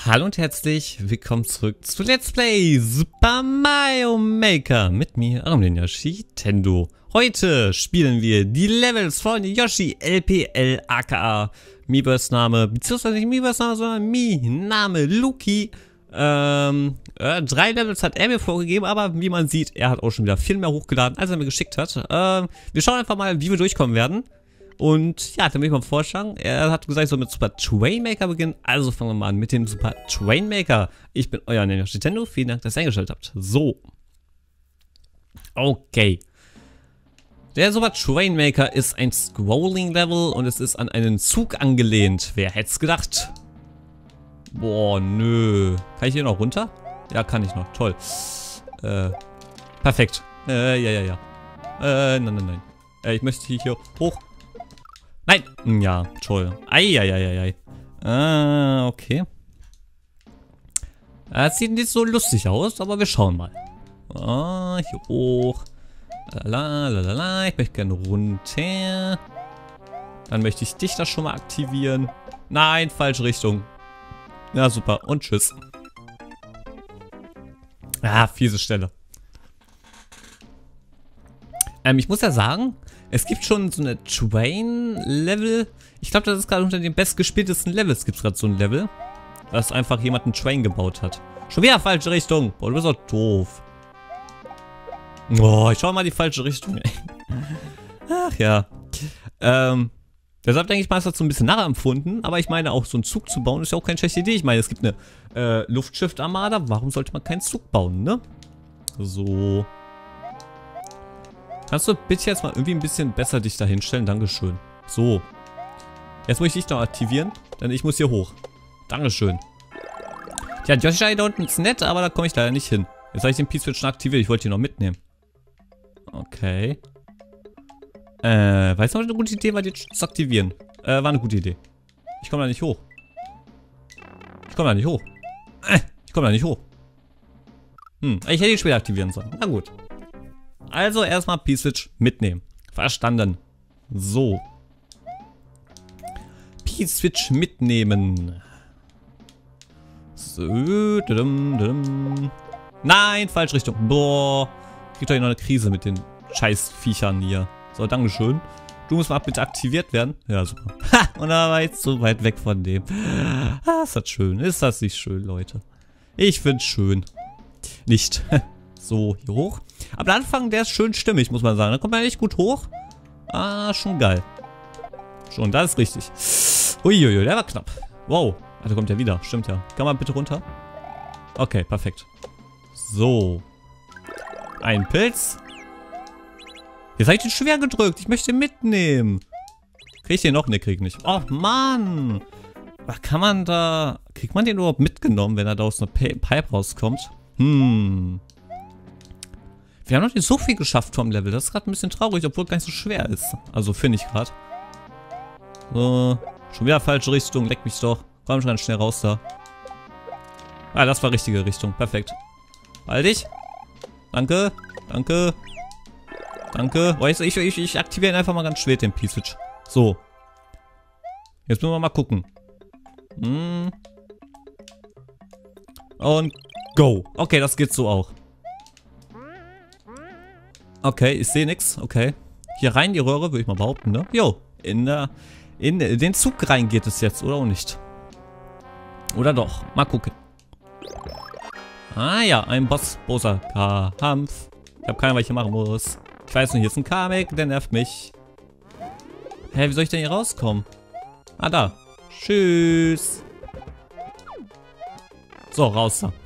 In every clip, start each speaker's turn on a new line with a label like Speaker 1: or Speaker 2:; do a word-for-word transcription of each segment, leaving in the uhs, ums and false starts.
Speaker 1: Hallo und herzlich willkommen zurück zu Let's Play Super Mario Maker mit mir, eurem Yoshi Tendo. Heute spielen wir die Levels von Yoshi L P L aka Miiverse Name, beziehungsweise nicht Miiverse Name, sondern Mi Name Luki. Ähm, äh, drei Levels hat er mir vorgegeben, aber wie man sieht, er hat auch schon wieder viel mehr hochgeladen, als er mir geschickt hat. Ähm, wir schauen einfach mal, wie wir durchkommen werden. Und ja, dann will ich mal vorschlagen, er hat gesagt, ich soll mit Super Train Maker beginnen, also fangen wir mal an mit dem Super Train Maker. Ich bin euer Yoshi Tendo, vielen Dank, dass ihr eingeschaltet habt. So. Okay. Der Super Train Maker ist ein Scrolling Level und es ist an einen Zug angelehnt. Wer hätte es gedacht? Boah, nö. Kann ich hier noch runter? Ja, kann ich noch. Toll. Äh, perfekt. Äh, ja, ja, ja. Äh, nein, nein, nein. Äh, ich möchte hier hoch. Nein! Ja, toll. Eieieiei. Ah, okay. Das sieht nicht so lustig aus, aber wir schauen mal. Ah, hier hoch. Lalalala, ich möchte gerne runter. Dann möchte ich dich da schon mal aktivieren. Nein, falsche Richtung. Ja, super. Und tschüss. Ah, fiese Stelle. Ähm, ich muss ja sagen, es gibt schon so eine Train-Level. Ich glaube, das ist gerade unter den bestgespieltesten Levels gibt es gerade so ein Level. Dass einfach jemand einen Train gebaut hat. Schon wieder falsche Richtung. Boah, du bist doch doof. Oh, ich schau mal die falsche Richtung. Ach ja. Ähm, deshalb denke ich mal, ist das so ein bisschen nachempfunden. Aber ich meine, auch so einen Zug zu bauen ist ja auch keine schlechte Idee. Ich meine, es gibt eine äh, Luftschiff-Armada. Warum sollte man keinen Zug bauen, ne? So. Kannst du bitte jetzt mal irgendwie ein bisschen besser dich da hinstellen? Dankeschön. So. Jetzt muss ich dich noch aktivieren, denn ich muss hier hoch. Dankeschön. Tja, Yoshi da unten ist nett, aber da komme ich leider nicht hin. Jetzt habe ich den P-Switch schon aktiviert. Ich wollte ihn noch mitnehmen. Okay. Äh, weißt du, was eine gute Idee war, den zu aktivieren? Äh, war eine gute Idee. Ich komme da nicht hoch. Ich komme da nicht hoch. Äh, ich komme da nicht hoch. Hm, ich hätte ihn später aktivieren sollen. Na gut. Also erstmal P-Switch mitnehmen. Verstanden. So. P-Switch mitnehmen. So. Nein, falsche Richtung. Boah. Kriegt doch hier noch eine Krise mit den Scheißviechern hier. So, dankeschön. Du musst mal bitte aktiviert werden. Ja, super. Ha, und da war jetzt so weit weg von dem. Ah, ist das schön. Ist das nicht schön, Leute? Ich find's schön. Nicht. So, hier hoch. Aber der Anfang, der ist schön stimmig, muss man sagen. Da kommt man echt gut hoch. Ah, schon geil. Schon, das ist richtig. Uiuiui, der war knapp. Wow. Ah, da kommt er wieder. Stimmt ja. Kann man bitte runter? Okay, perfekt. So. Ein Pilz. Jetzt habe ich den schwer gedrückt. Ich möchte ihn mitnehmen. Krieg ich den noch? Ne, krieg ich nicht. Oh, Mann. Was kann man da... Kriegt man den überhaupt mitgenommen, wenn er da aus einer Pipe rauskommt? Hm... Wir haben noch nicht so viel geschafft vom Level. Das ist gerade ein bisschen traurig, obwohl es gar nicht so schwer ist. Also finde ich gerade. So. Schon wieder falsche Richtung. Leck mich doch. Komm schon ganz schnell raus da. Ah, das war richtige Richtung. Perfekt. Halt dich. Danke. Danke. Danke. Oh, ich, ich, ich, ich aktiviere ihn einfach mal ganz schwer, den P-Switch. So. Jetzt müssen wir mal gucken. Hm. Und go. Okay, das geht so auch. Okay, ich sehe nichts. Okay. Hier rein die Röhre, würde ich mal behaupten, ne? Jo, in, der, in den Zug rein geht es jetzt, oder auch nicht? Oder doch? Mal gucken. Ah ja, ein Boss, großer Kampf. Ich habe keine Ahnung, was ich hier machen muss. Ich weiß nicht, hier ist ein Kamek, der nervt mich. Hä, wie soll ich denn hier rauskommen? Ah, da. Tschüss. So, raus da.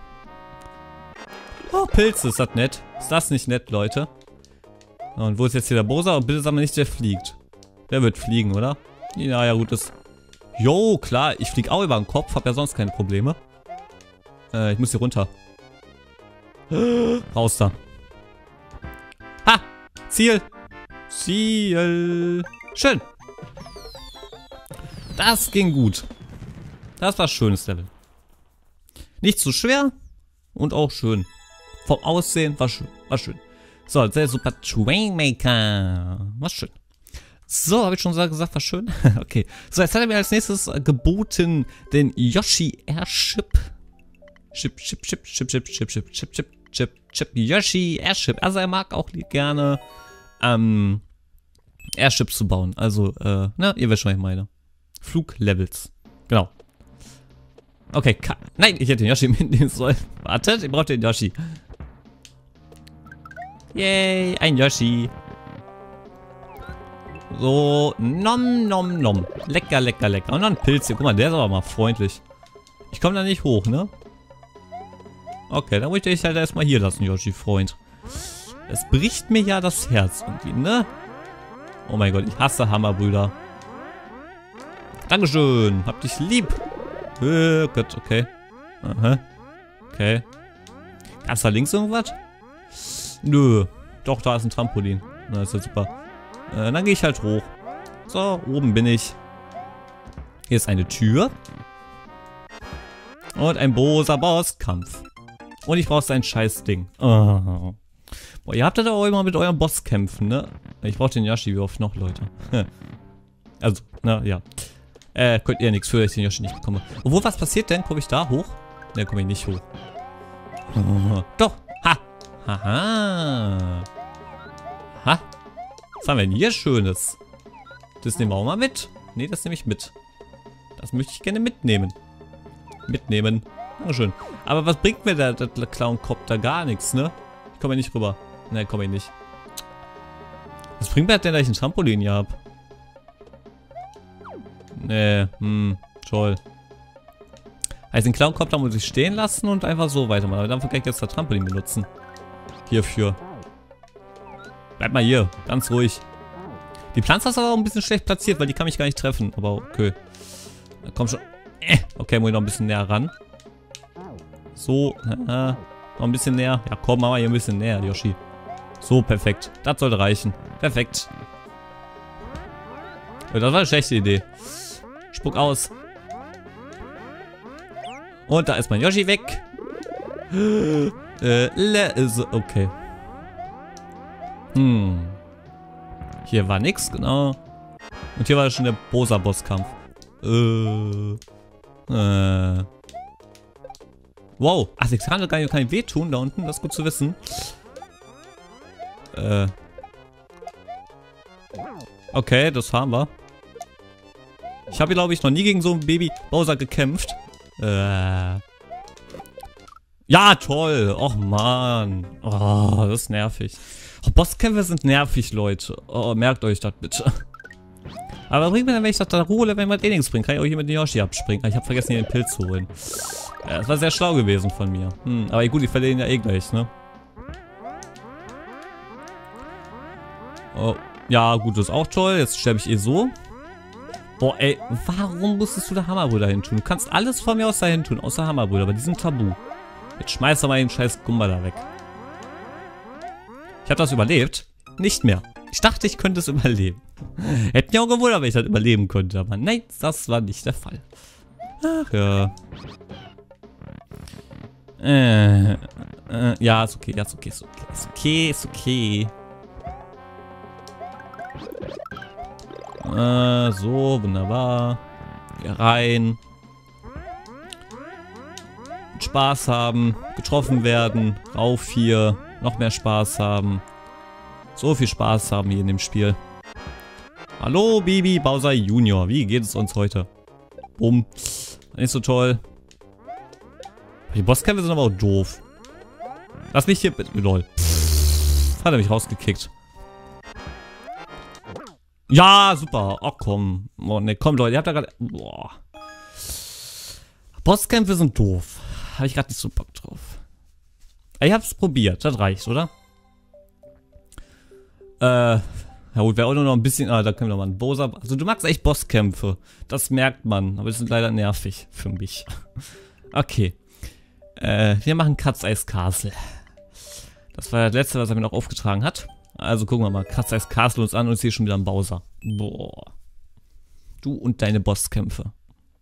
Speaker 1: Oh, Pilze, ist das nett. Ist das nicht nett, Leute? Und wo ist jetzt hier der Bowser? Und bitte sag mal nicht, der fliegt. Der wird fliegen, oder? Ja, ja, gut, das... Jo, klar, ich flieg auch über den Kopf. Hab ja sonst keine Probleme. Äh, ich muss hier runter. Raus da. Ha! Ziel! Ziel! Schön! Das ging gut. Das war ein schönes Level. Nicht zu schwer und auch schön. Vom Aussehen war schön. War schön. So, der Super Train Maker. War schön. So, habe ich schon gesagt, war schön. Okay. So, jetzt hat er mir als nächstes geboten den Yoshi Airship. Chip, chip, chip, chip, chip, chip, chip, chip, chip, chip, chip, Yoshi Airship. Also er mag auch gerne ähm, Airships zu bauen. Also, äh, na, ihr wisst schon, was ich meine. Fluglevels. Genau. Okay, nein, ich hätte den Yoshi mitnehmen sollen. Wartet, ihr braucht den Yoshi. Yay, ein Yoshi. So, nom, nom, nom. Lecker, lecker, lecker. Und noch ein Pilz hier. Guck mal, der ist aber mal freundlich. Ich komme da nicht hoch, ne? Okay, dann möchte ich halt erstmal hier lassen, Yoshi, Freund. Es bricht mir ja das Herz irgendwie, ne? Oh mein Gott, ich hasse Hammerbrüder. Dankeschön. Hab dich lieb. Oh Gott, okay. Aha. Okay. Gab's da links irgendwas? Nö. Doch, da ist ein Trampolin. Na, ist ja super. Äh, dann gehe ich halt hoch. So, oben bin ich. Hier ist eine Tür. Und ein böser Bosskampf. Und ich brauche sein scheiß Ding. Oh. Boah, ihr habt ja da auch immer mit eurem Boss kämpfen, ne? Ich brauche den Yoshi, wie oft noch, Leute. Also, na ja. Äh, könnt ihr nichts für, dass ich den Yoshi nicht bekomme. Obwohl, was passiert denn? Komme ich da hoch? Ne, komme ich nicht hoch. Doch! Ha! Haha! Ha! Was haben wir denn hier Schönes? Das nehmen wir auch mal mit. Ne, das nehme ich mit. Das möchte ich gerne mitnehmen. Mitnehmen. Dankeschön. Aber was bringt mir der, der Clown-Copter? Gar nichts, ne? Ich komme nicht rüber. Ne, komme ich nicht. Was bringt mir denn, dass ich ein Trampolin hier habe? Ne, hm, toll. Also den Clown-Copter muss ich stehen lassen und einfach so weitermachen. Aber dafür kann ich jetzt das Trampolin benutzen. Hierfür. Bleib mal hier. Ganz ruhig. Die Pflanze ist aber auch ein bisschen schlecht platziert, weil die kann mich gar nicht treffen. Aber okay. Da komm schon. Äh, okay, muss ich noch ein bisschen näher ran. So. Äh, noch ein bisschen näher. Ja, komm, machen wir hier ein bisschen näher, Yoshi. So, perfekt. Das sollte reichen. Perfekt. Ja, das war eine schlechte Idee. Spuck aus. Und da ist mein Yoshi weg. Äh, okay. Hm. Hier war nix, genau. Und hier war schon der Bosa-Bosskampf. Äh. Äh. Wow. Ach, ich kann gar nicht, kein wehtun da unten. Das ist gut zu wissen. Äh. Okay, das haben wir. Ich habe, glaube ich, noch nie gegen so ein Baby Bowser gekämpft. Äh. Ja, toll. Och, Mann. Oh, das ist nervig. Oh, Bosskämpfe sind nervig, Leute. Oh, merkt euch das bitte. Aber bringt mir dann, wenn ich das da hole, wenn man eh nichts bringt, kann ich auch hier mit dem Yoshi abspringen. Ich habe vergessen, hier den Pilz zu holen. Ja, das war sehr schlau gewesen von mir. Hm, aber gut, ich verliere ihn ja eh gleich, ne? Oh, ja, gut, das ist auch toll. Jetzt sterbe ich eh so. Boah, ey, warum musstest du da Hammerbrüder hin tun? Du kannst alles von mir aus da hin tun, außer Hammerbrüder, aber die sind tabu. Jetzt schmeiß doch mal den scheiß Gumba da weg. Ich habe das überlebt. Nicht mehr. Ich dachte, ich könnte es überleben. Hätte mich auch gewundert, wenn ich das überleben könnte. Aber nein, das war nicht der Fall. Ach ja. Äh, äh, ja, ist okay, ja, ist okay, ist okay, ist okay, ist okay. Äh, so, wunderbar. Hier rein. Spaß haben, getroffen werden, rauf hier, noch mehr Spaß haben. So viel Spaß haben hier in dem Spiel. Hallo, Baby Bowser Junior. Wie geht es uns heute? Bumm. Nicht so toll. Die Bosskämpfe sind aber auch doof. Lass mich hier... Lol. Hat er mich rausgekickt. Ja, super. Oh, komm. Oh, ne, komm, Leute. Ihr habt da gerade... Boah. Bosskämpfe sind doof. Habe ich gerade nicht so Bock drauf. Ich hab's probiert. Das reicht, oder? Äh... Ja gut, wäre auch nur noch ein bisschen... Ah, da können wir noch mal einen Bowser... Also du magst echt Bosskämpfe. Das merkt man. Aber die sind leider nervig für mich. Okay. Äh, wir machen Katz Eis Castle. Das war das letzte, was er mir noch aufgetragen hat. Also gucken wir mal. Katz Eis Castle uns an und ich sehe schon wieder einen Bowser. Boah. Du und deine Bosskämpfe.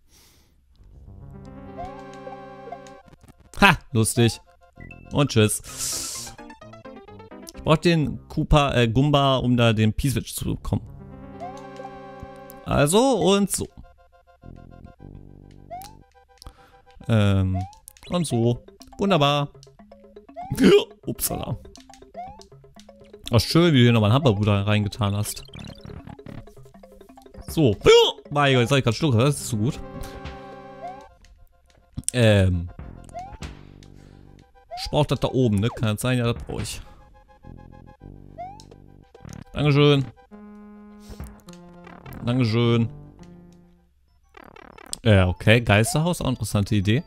Speaker 1: Ha! Lustig. Und tschüss. Ich brauche den Koopa, äh, Gumba, um da den P-Switch zu bekommen. Also und so. Ähm, und so. Wunderbar. Upsala. Ach, schön, wie du hier nochmal einen Hamburger reingetan hast. So. Mein Gott, jetzt hab ich gerade Schluck, das ist so gut. Ähm. Ich brauch das da oben, ne? Kann das sein? Ja, das brauche ich. Dankeschön. Dankeschön. Ja, okay. Geisterhaus, auch interessante Idee.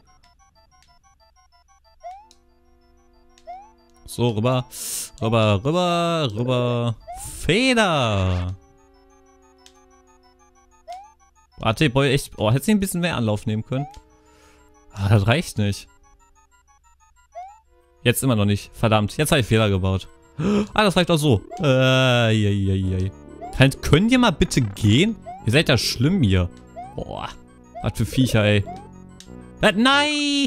Speaker 1: So, rüber. Rüber, rüber, rüber. Feder. Warte, ich brauche echt... Oh, hätte sie ein bisschen mehr Anlauf nehmen können. Ah, das reicht nicht. Jetzt immer noch nicht. Verdammt, jetzt habe ich Fehler gebaut. Ah, das reicht auch so. Äh, je, je, je. Halt, könnt ihr mal bitte gehen? Ihr seid ja schlimm hier. Boah. Was für Viecher, ey. Nein!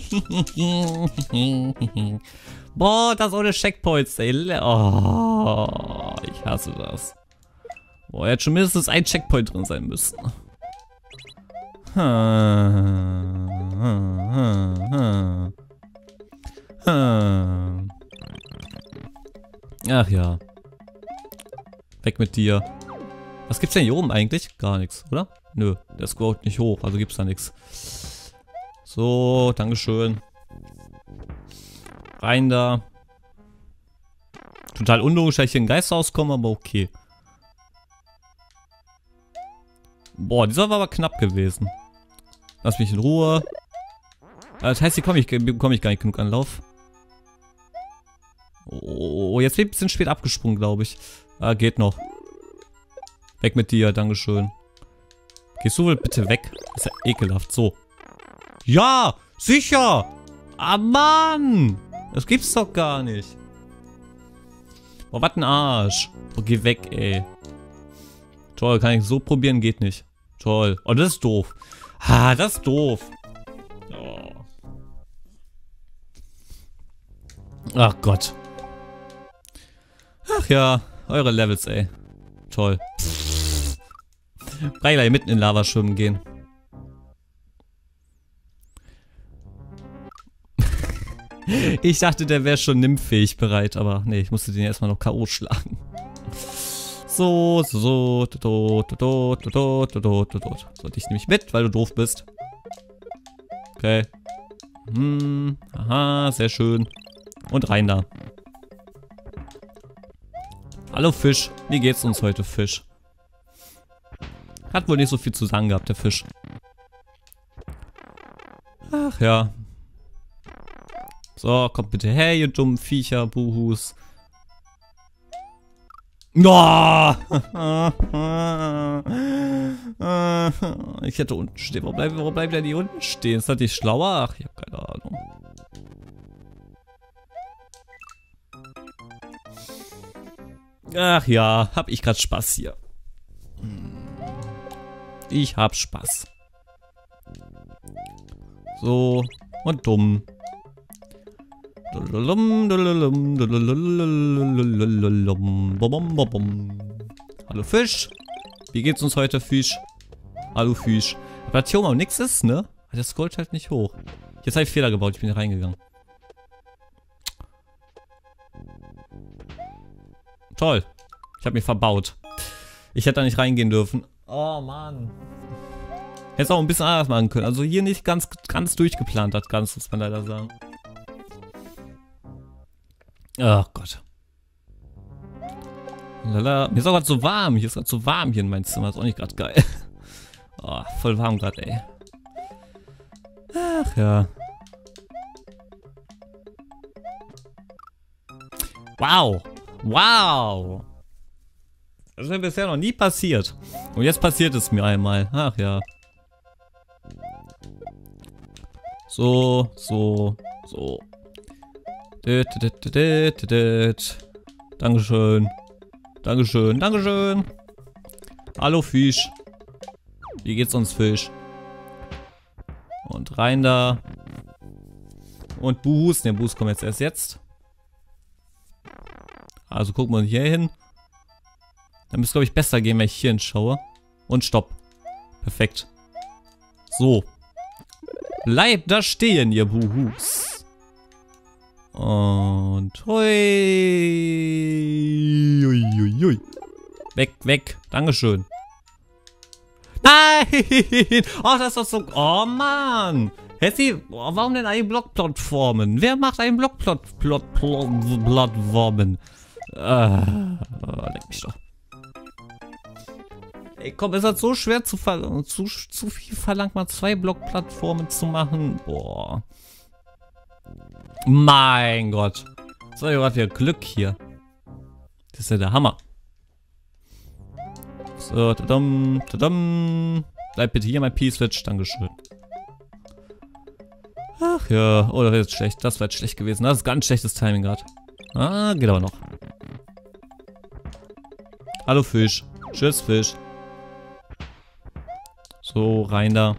Speaker 1: Boah, das ohne Checkpoints, ey. Oh, ich hasse das. Boah, jetzt schon mindestens ein Checkpoint drin sein müssen. Hm, hm, hm, hm. Hm. Ach ja. Weg mit dir. Was gibt's denn hier oben eigentlich? Gar nichts, oder? Nö, der scrollt nicht hoch, also gibt's da nichts. So, dankeschön. Rein da. Total unlogisch, dass ich hier in Geisterhaus komme, aber okay. Boah, dieser war aber knapp gewesen. Lass mich in Ruhe. Das heißt, hier komme ich, bekomme ich gar nicht genug Anlauf. Oh, jetzt bin ich ein bisschen spät abgesprungen, glaube ich. Ah, geht noch. Weg mit dir, dankeschön. Gehst du wohl bitte weg? Das ist ja ekelhaft. So. Ja, sicher. Ah, Mann. Das gibt's doch gar nicht. Oh, was ein Arsch. Oh, geh weg, ey. Toll, kann ich so probieren? Geht nicht. Toll. Oh, das ist doof. Ah, das ist doof. Oh. Ach Gott. Ach ja, eure Levels, ey. Toll. Brauch gleich mitten in Lava schwimmen gehen. Ich dachte, der wäre schon nymphfähig bereit, aber nee, ich musste den erstmal noch K O schlagen. So, so, so, tot, tot, tot, tot, tot, tot, tot. So, dich nehme ich mit, weil du doof bist. Okay. Hm, aha, sehr schön. Und rein da. Hallo Fisch, wie geht's uns heute, Fisch? Hat wohl nicht so viel zu sagen gehabt, der Fisch. Ach ja. So, kommt bitte her, ihr dummen Viecher, Buhus. No! Ich hätte unten stehen. Wo bleibt, wo bleibt der die unten stehen? Ist das nicht schlauer? Ach, ich habe keine Ahnung. Ach ja, hab ich gerade Spaß hier. Ich hab Spaß. So, und dumm. Hallo Fisch. Wie geht's uns heute, Fisch? Hallo Fisch. Aber das hier oben auch nichts ist, ne? Der scrollt halt nicht hoch. Jetzt habe ich Fehler gebaut, ich bin hier reingegangen. Toll. Ich habe mich verbaut. Ich hätte da nicht reingehen dürfen. Oh Mann. Hätte auch ein bisschen anders machen können. Also hier nicht ganz, ganz durchgeplant, das Ganze, muss man leider sagen. Ach Gott. Lala. Mir ist auch gerade so warm. Hier ist gerade so warm hier in meinem Zimmer. Ist auch nicht gerade geil. Oh, voll warm gerade, ey. Ach ja. Wow. Wow. Das ist mir bisher noch nie passiert. Und jetzt passiert es mir einmal. Ach ja. So, so, so. Dankeschön. Dankeschön, Dankeschön. Hallo Fisch. Wie geht's uns, Fisch? Und rein da. Und Buhus. Ne, Buhus kommen jetzt erst jetzt. Also gucken wir hier hin. Dann müsste, glaube ich, besser gehen, wenn ich hier hinschaue. Und stopp. Perfekt. So. Bleibt da stehen, ihr Buhus. Und hui. Ui, ui, ui. Weg, weg. Dankeschön. Nein! Oh, das ist doch so... Oh, Mann! Hetzi, oh, warum denn eine Blockplattformen? Wer macht einen Blockplot... Plot... Plattformen? Äh, oh, leck mich doch. Ey, komm, ist das so schwer zu ver... Zu, zu viel verlangt, mal zwei Blockplattformen zu machen? Boah. Mein Gott. So, ihr habt ja Glück hier. Das ist ja der Hammer. So, tadam, tadam. Bleib bitte hier, mein P-Switch. Dankeschön. Ach ja. Oh, das wäre jetzt schlecht. Das wäre jetzt schlecht gewesen. Das ist ganz schlechtes Timing gerade. Ah, geht aber noch. Hallo Fisch. Tschüss, Fisch. So, rein da.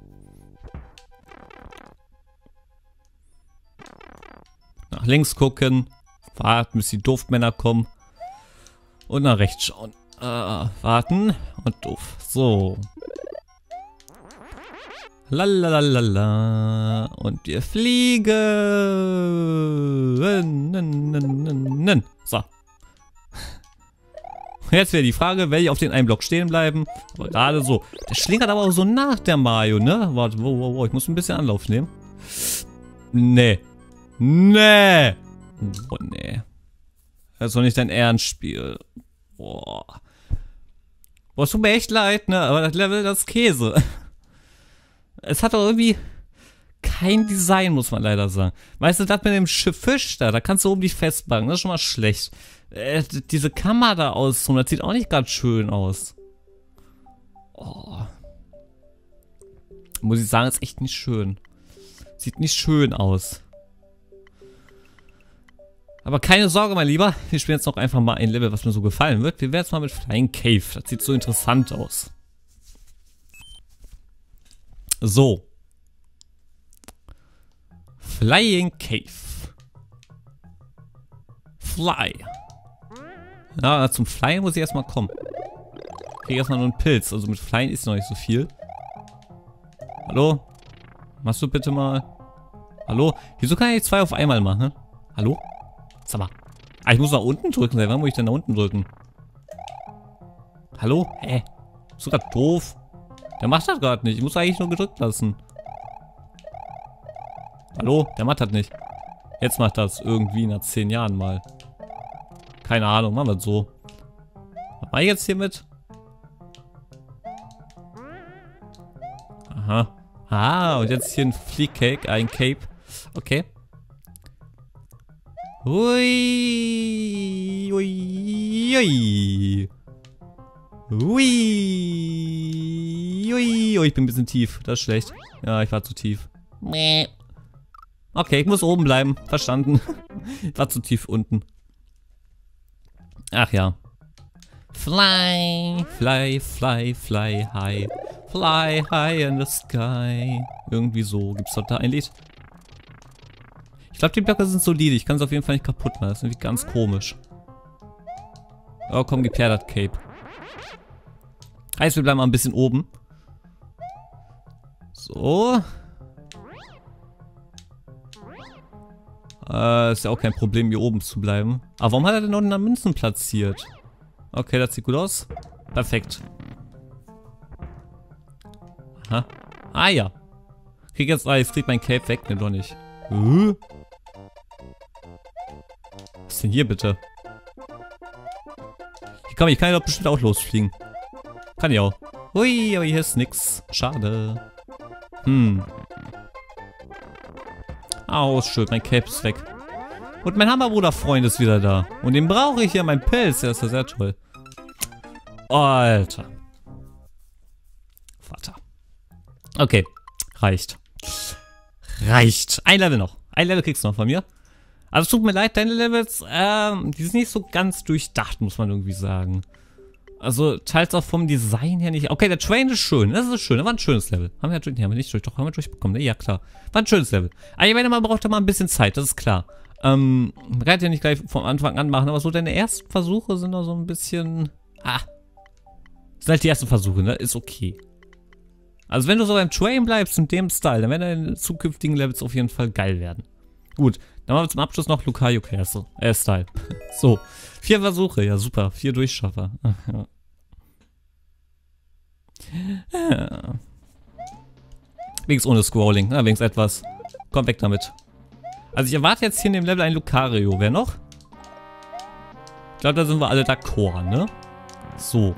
Speaker 1: Nach links gucken. Warten, bis die Duftmänner kommen. Und nach rechts schauen. Uh, warten und doof. So. Lalalala. Und wir fliegen. So. Jetzt wäre die Frage, will ich auf den einen Block stehen bleiben? Aber gerade so. Der schlingert aber auch so nach der Mario, ne? Warte, wo, wo, wo. Ich muss ein bisschen Anlauf nehmen. Nee. Nee. Oh, nee. Das ist doch nicht dein Ernstspiel. Boah. Boah, es tut mir echt leid, ne? Aber das Level, das ist Käse. Es hat doch irgendwie kein Design, muss man leider sagen. Weißt du, das mit dem Schiff Fisch da, da kannst du oben die festbacken. Das ist schon mal schlecht. Äh, diese Kammer da außen, das sieht auch nicht ganz schön aus. Oh. Muss ich sagen, ist echt nicht schön. Sieht nicht schön aus. Aber keine Sorge, mein Lieber. Wir spielen jetzt noch einfach mal ein Level, was mir so gefallen wird. Wir werden jetzt mal mit Flying Cave. Das sieht so interessant aus. So. Flying Cave. Fly. Ja, zum Flyen muss ich erstmal kommen. Ich kriege erstmal nur einen Pilz. Also mit Flyen ist noch nicht so viel. Hallo? Machst du bitte mal... Hallo? Wieso kann ich zwei auf einmal machen? Hallo? Sag mal. Ah, ich muss nach unten drücken. Wann muss ich denn nach unten drücken? Hallo? Hä? Bist du grad doof? Der macht das gerade nicht. Ich muss eigentlich nur gedrückt lassen. Hallo? Der macht das nicht. Jetzt macht das irgendwie nach zehn Jahren mal. Keine Ahnung. Machen wir das so. Was mach ich jetzt hier mit? Aha. Ah, und jetzt hier ein Fliehcake, ein Cape. Okay. Hui, hui, hui. Hui, hui. Oh, ich bin ein bisschen tief. Das ist schlecht. Ja, ich war zu tief. Okay, ich muss oben bleiben. Verstanden. Ich war zu tief unten. Ach ja. Fly, fly, fly, fly high. Fly high in the sky. Irgendwie so. Gibt's doch da ein Lied? Ich glaube, die Blöcke sind solide. Ich kann es auf jeden Fall nicht kaputt machen. Das ist irgendwie ganz komisch. Oh, komm, gib her das Cape. Heißt, wir bleiben mal ein bisschen oben. So. Äh, ist ja auch kein Problem, hier oben zu bleiben. Aber warum hat er denn noch eine Münzen platziert? Okay, das sieht gut aus. Perfekt. Aha. Ah ja. Krieg jetzt, ah, jetzt kriegt mein Cape weg. Ne, doch nicht. Uh. Was ist denn hier bitte? Hier kann ich, kann ich doch bestimmt auch losfliegen. Kann ich auch. Ui, aber hier ist nix. Schade. Hm. Oh, ist schön. Mein Cape ist weg. Und mein Hammerbruder-Freund ist wieder da. Und den brauche ich hier, mein Pilz. Der ist ja sehr toll. Alter. Vater. Okay. Reicht. Reicht. Ein Level noch. Ein Level kriegst du noch von mir. Also es tut mir leid, deine Levels, ähm, die sind nicht so ganz durchdacht, muss man irgendwie sagen. Also teils auch vom Design her nicht. Okay, der Train ist schön. Das ist schön. Das war ein schönes Level. Haben wir, nee, haben wir nicht durch. Doch, haben wir durchbekommen. Ne? Ja, klar. War ein schönes Level. Aber ich meine, man braucht da mal ein bisschen Zeit. Das ist klar. Ähm, man kann ja nicht gleich von Anfang an machen. Aber so deine ersten Versuche sind doch so ein bisschen... Ah. Sind halt die ersten Versuche, ne? Ist okay. Also wenn du so beim Train bleibst in dem Style, dann werden deine zukünftigen Levels auf jeden Fall geil werden. Gut, dann machen wir zum Abschluss noch Lucario Castle. Äh, Style. So, vier Versuche, ja super, vier Durchschaffer. Ja. Wenigstens ohne Scrolling, na, wenigstens etwas. Komm weg damit. Also ich erwarte jetzt hier in dem Level ein Lucario. Wer noch? Ich glaube, da sind wir alle d'accord, ne? So.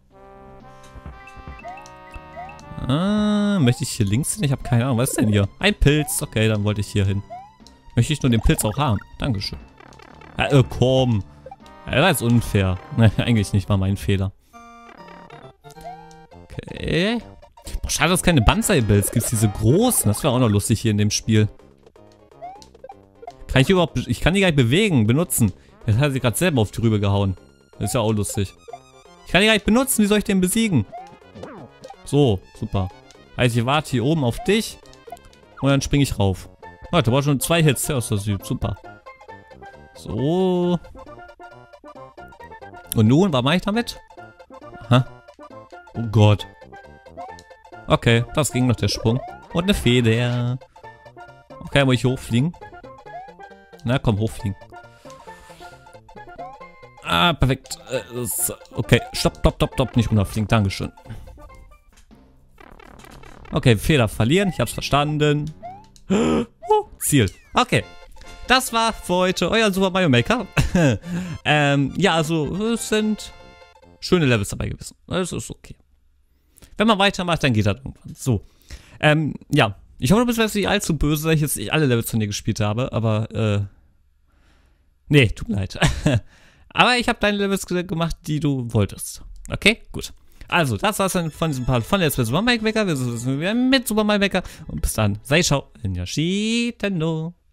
Speaker 1: Ah, möchte ich hier links hin? Ich habe keine Ahnung. Was ist denn hier? Ein Pilz. Okay, dann wollte ich hier hin. Möchte ich nur den Pilz auch haben. Dankeschön. Ja, äh, komm. Ja, das ist unfair. Nein, eigentlich nicht. War mein Fehler. Okay. Boah, schade, dass es keine Banzai-Bills gibt. Diese großen. Das wäre auch noch lustig hier in dem Spiel. Kann ich überhaupt... Ich kann die gar nicht bewegen, benutzen. Jetzt hat sie gerade selber auf die Rübe gehauen. Das ist ja auch lustig. Ich kann die gar nicht benutzen. Wie soll ich den besiegen? So, super. Also ich warte hier oben auf dich. Und dann springe ich rauf. Warte, war schon zwei Hits. Ja, ist das super. So. Und nun, was mache ich damit? Aha. Oh Gott. Okay, das ging noch der Sprung. Und eine Feder. Okay, muss ich hochfliegen? Na komm, hochfliegen. Ah, perfekt. Okay, stopp, stopp, stopp, stopp. Nicht runterfliegen, dankeschön. Okay, Feder verlieren. Ich hab's verstanden. Ziel. Okay. Das war für heute euer Super Mario Maker. ähm, ja, also, es sind schöne Levels dabei gewesen. Das ist okay. Wenn man weitermacht, dann geht das irgendwann. So. Ähm, ja. Ich hoffe, du bist jetzt nicht allzu böse, dass ich jetzt nicht alle Levels von dir gespielt habe, aber, äh. Nee, tut mir leid. Aber ich habe deine Levels gemacht, die du wolltest. Okay? Gut. Also, das war's dann von diesem Part von Let's Play Super Mario Maker. Wir sehen uns wieder mit Super Mario Maker. Und bis dann. Sei schau in Yoshi Tendo.